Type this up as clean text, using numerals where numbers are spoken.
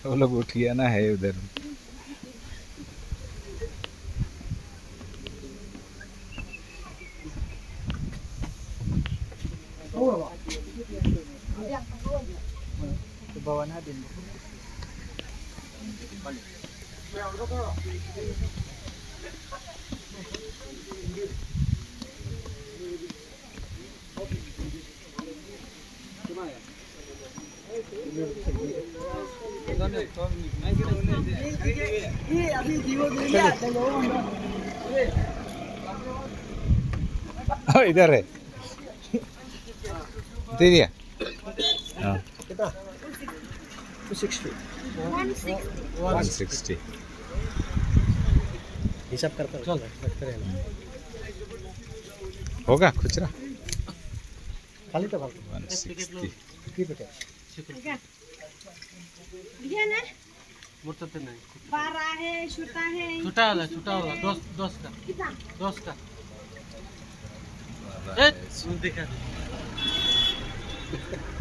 वो लोग उठ गया ना है उधर। इधर है, दे दिया। हाँ 160 हिसाब करता चल होगा खुचरा। खाली तो 160 मुर्तते नहीं 12 है, छोटा है, छोटा वाला 10 का 10 का देखा